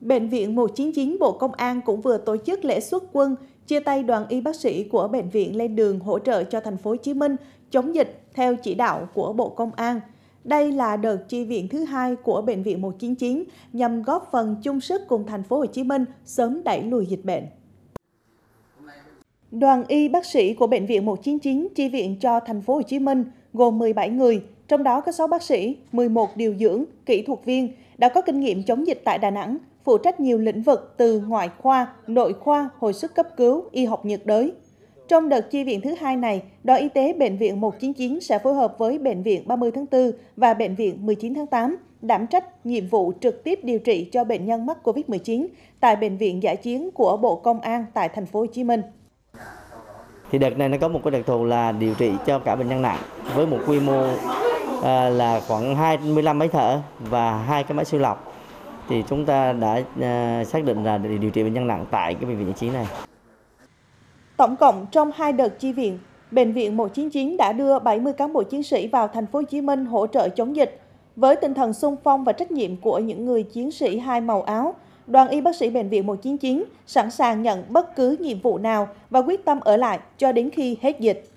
Bệnh viện 199 Bộ Công an cũng vừa tổ chức lễ xuất quân, chia tay đoàn y bác sĩ của bệnh viện lên đường hỗ trợ cho thành phố Hồ Chí Minh chống dịch theo chỉ đạo của Bộ Công an. Đây là đợt chi viện thứ hai của bệnh viện 199 nhằm góp phần chung sức cùng thành phố Hồ Chí Minh sớm đẩy lùi dịch bệnh. Đoàn y bác sĩ của bệnh viện 199 chi viện cho thành phố Hồ Chí Minh gồm 17 người, trong đó có 6 bác sĩ, 11 điều dưỡng, kỹ thuật viên đã có kinh nghiệm chống dịch tại Đà Nẵng, phụ trách nhiều lĩnh vực từ ngoại khoa, nội khoa, hồi sức cấp cứu, y học nhiệt đới. Trong đợt chi viện thứ hai này, đoàn y tế bệnh viện 199 sẽ phối hợp với bệnh viện 30 tháng 4 và bệnh viện 19 tháng 8 đảm trách nhiệm vụ trực tiếp điều trị cho bệnh nhân mắc Covid-19 tại bệnh viện dã chiến của Bộ Công an tại thành phố Hồ Chí Minh. Thì đợt này nó có một cái đặc thù là điều trị cho cả bệnh nhân nặng với một quy mô là khoảng 25 máy thở và 2 cái máy siêu lọc. Thì chúng ta đã xác định là để điều trị bệnh nhân nặng tại cái bệnh viện 199 này. Tổng cộng trong 2 đợt chi viện, bệnh viện 199 đã đưa 70 cán bộ chiến sĩ vào thành phố Hồ Chí Minh hỗ trợ chống dịch. Với tinh thần xung phong và trách nhiệm của những người chiến sĩ hai màu áo, đoàn y bác sĩ bệnh viện 199 sẵn sàng nhận bất cứ nhiệm vụ nào và quyết tâm ở lại cho đến khi hết dịch.